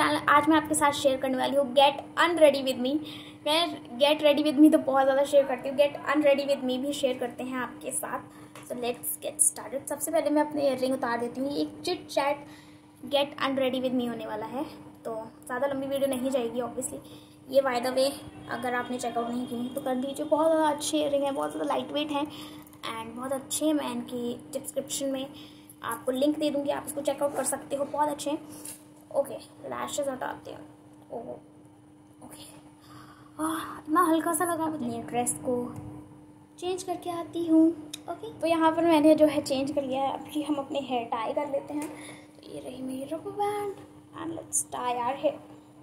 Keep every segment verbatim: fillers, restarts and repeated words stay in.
Channel. आज मैं आपके साथ शेयर करने वाली हूँ गेट अनरेडी विद मी। मैं गेट रेडी विद मी तो बहुत ज़्यादा शेयर करती हूँ, गेट अनरेडी विद मी भी शेयर करते हैं आपके साथ। So let's get started. सबसे पहले मैं अपने ईयररिंग उतार देती हूँ। एक chit chat get unready with me होने वाला है, तो ज़्यादा लंबी वीडियो नहीं जाएगी ऑब्वियसली। ये बाय द वे अगर आपने चेकआउट नहीं की तो कर लीजिए। बहुत ज़्यादा अच्छे ईयररिंग है, बहुत ज़्यादा लाइट वेट हैं एंड बहुत अच्छे हैं। मैं इनकी डिस्क्रिप्शन में आपको लिंक दे दूँगी, आप इसको चेकआउट कर सकते हो, बहुत अच्छे हैं। ओके, लैशेस हटाते हैं। ओह ओके, इतना हल्का सा लगा। अपनी ड्रेस को चेंज करके आती हूँ। ओके, तो यहाँ पर मैंने जो है चेंज कर लिया है। अभी हम अपने हेयर टाई कर लेते हैं। तो ये रही मेरी rubber band and let's tie our hair.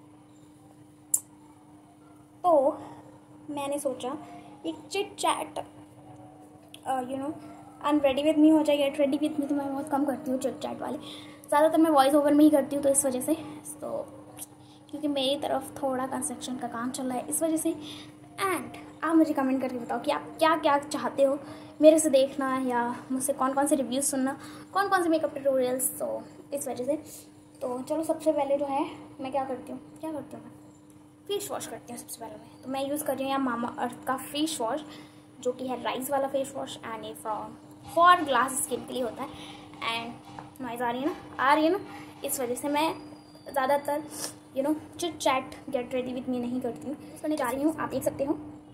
तो मैंने सोचा एक chit chat you know unready with me हो जाए। गेट रेडी विद मी तो मैं बहुत कम करती हूँ चिट चैट वाले, ज़्यादातर मैं वॉइस ओवर में ही करती हूँ। तो इस वजह से, तो क्योंकि मेरी तरफ थोड़ा कंस्ट्रक्शन का काम चल रहा है इस वजह से। एंड आप मुझे कमेंट करके बताओ कि आप क्या क्या चाहते हो मेरे से देखना, या मुझसे कौन कौन से रिव्यूज़ सुनना, कौन कौन से मेकअप ट्यूटोरियल्स। तो इस वजह से तो चलो सबसे पहले जो है मैं क्या करती हूँ क्या करती हूँ मैं फेस वॉश करती हूँ सबसे पहले मैं। तो मैं यूज़ कर रही हूँ यहाँ मामा अर्थ का फेस वॉश, जो कि है राइस वाला फेस वॉश एंड ये फ्रॉम फॉर ग्लास स्किन के लिए होता है। एंड नॉइज़ आ रही है ना आ रही है ना इस वजह से मैं ज़्यादातर you know chit chat get ready with me नहीं करती हूँ। करने जा रही हूँ, आप देख सकते हो।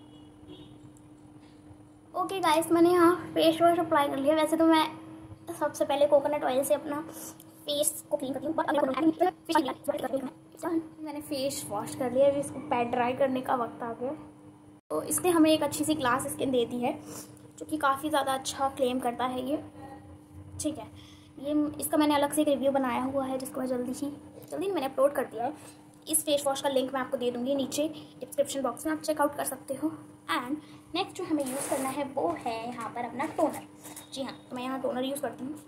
ओके गाइस, मैंने यहाँ फेस वॉश अप्लाई कर लिया। वैसे तो मैं सबसे पहले कोकोनट ऑयल से अपना फेस को क्लीन करती हूँ, मैंने फेस वॉश कर लिया। अभी इसको पैड ड्राई करने का वक्त आ गया। तो इसने हमें एक अच्छी सी ग्लास स्किन दे दी है, जो कि काफ़ी ज़्यादा अच्छा क्लेम करता है ये। ठीक है, ये इसका मैंने अलग से एक रिव्यू बनाया हुआ है, जिसको मैं जल्दी ही जल्दी मैंने अपलोड कर दिया है। इस फेस वॉश का लिंक मैं आपको दे दूँगी नीचे डिस्क्रिप्शन बॉक्स में, आप चेकआउट कर सकते हो। एंड नेक्स्ट जो हमें यूज़ करना है वो है यहाँ पर अपना टोनर। जी हाँ, तो मैं यहाँ टोनर यूज़ करती हूँ।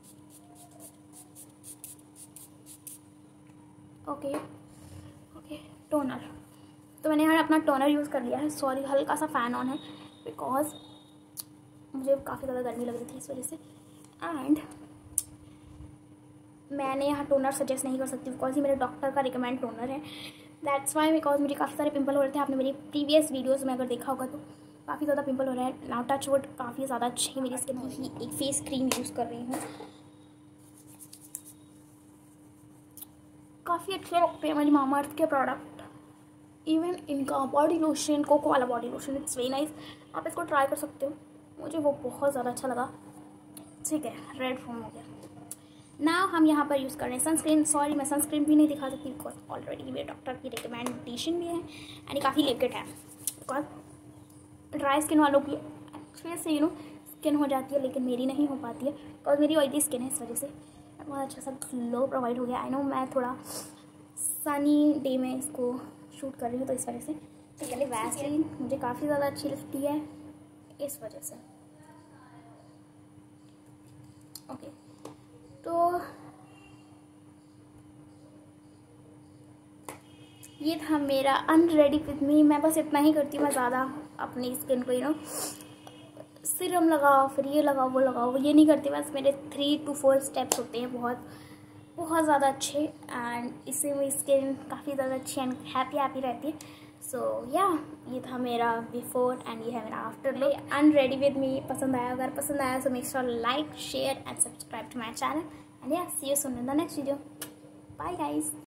ओके ओके टोनर, तो मैंने यहाँ अपना टोनर यूज़ कर लिया है। सॉरी, हल्का सा फ़ैन ऑन है बिकॉज मुझे काफ़ी ज़्यादा गर्मी लग रही थी इस वजह से। एंड मैंने यहाँ टोनर सजेस्ट नहीं कर सकती बिकॉज ये मेरे डॉक्टर का रिकमेंड टोनर है। दैट्स वाई, बिकॉज मुझे काफ़ी सारे पिंपल हो रहे थे। आपने मेरी प्रीवियस वीडियोस में अगर देखा होगा तो काफ़ी ज़्यादा पिंपल हो रहा है। नाउ टच वुड काफ़ी ज़्यादा अच्छी मेरी स्किन ही एक फेस क्रीम यूज़ कर रही हूँ। काफ़ी अच्छे लगते हैं मेरी मामा अर्थ के प्रोडक्ट। इवन इनका बॉडी लोशन, कोको वाला body lotion, it's very nice. आप इसको ट्राई कर सकते हो, मुझे वो बहुत ज़्यादा अच्छा लगा। ठीक है, रेड फॉर्म हो गया। नाउ हम यहाँ पर यूज़ कर रहे हैं सनस्क्रीन। सॉरी, मैं सनस्क्रीन भी नहीं दिखा सकती बिकॉज ऑलरेडी मेरे डॉक्टर की रिकमेंडेशन भी है एंड ये काफ़ी लिक्विड है। बिकॉज ड्राई स्किन वालों की अच्छे से यू नो स्किन हो जाती है, लेकिन मेरी नहीं हो पाती है बिकॉज मेरी ऑयली स्किन है। इस वजह से बहुत अच्छा सा ग्लो प्रोवाइड हो गया। आई नो मैं थोड़ा सनी डे में इसको शूट कर रही हूँ, तो इस वजह से पहले वैसलीन मुझे काफ़ी ज़्यादा अच्छी लगती है इस वजह से। ओके, तो ये था मेरा अनरेडी विद मी। मैं बस इतना ही करती हूँ, मैं ज़्यादा अपनी स्किन को यू नो सीरम लगाओ, फिर ये लगाओ, वो लगाओ, ये नहीं करती। बस मेरे थ्री टू फोर स्टेप्स होते हैं, बहुत बहुत ज़्यादा अच्छे। एंड इससे मेरी स्किन काफ़ी ज़्यादा अच्छी एंड हैप्पी हैप्पी रहती है। सो so, या yeah, ये था मेरा बिफोर एंड ये है मेरा after look. Unready with me पसंद आया, अगर पसंद आया तो make sure like share and subscribe to my channel and या see you soon in the next video. Bye guys.